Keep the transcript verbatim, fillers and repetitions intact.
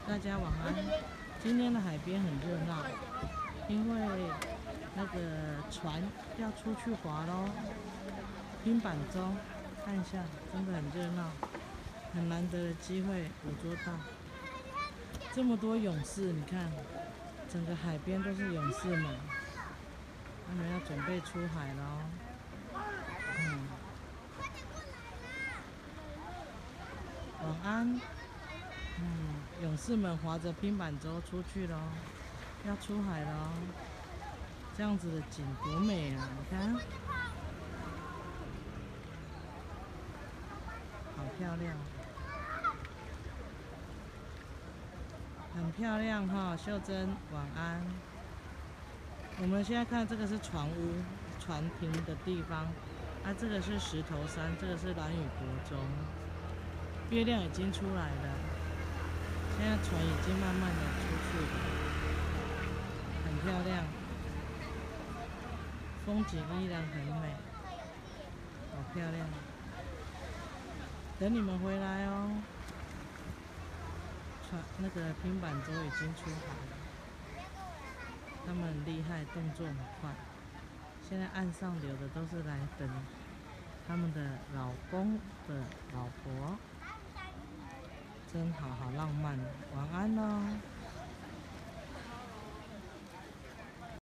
大家晚安。今天的海边很热闹，因为那个船要出去划喽，拼板舟，看一下，真的很热闹，很难得的机会捕捉到这么多勇士。你看，整个海边都是勇士们，他们要准备出海喽。嗯，晚安。嗯，勇士们划着拼板舟出去喽，要出海喽。这样子的景多美啊！你看，好漂亮，很漂亮哈。秀珍，晚安。我们现在看这个是船屋、船停的地方，啊，这个是石头山，这个是兰屿国中。月亮已经出来了，现在船已经慢慢的出去了，很漂亮，风景依然很美，好漂亮。等你们回来哦。船那个拼板舟已经出海了，他们很厉害，动作很快。现在岸上流的都是来等他们的老公的老婆，真好，好浪漫。晚安喽。